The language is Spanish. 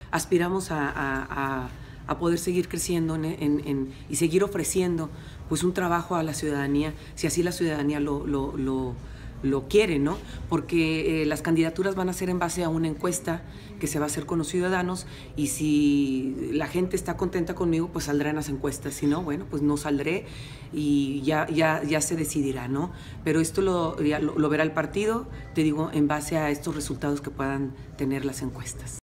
aspiramos a poder seguir creciendo y seguir ofreciendo pues un trabajo a la ciudadanía, si así la ciudadanía lo quiere, ¿no? Porque las candidaturas van a ser en base a una encuesta que se va a hacer con los ciudadanos, y si la gente está contenta conmigo, pues saldrá en las encuestas. Si no, bueno, pues no saldré y ya se decidirá, ¿no? Pero esto lo verá el partido, te digo, en base a estos resultados que puedan tener las encuestas.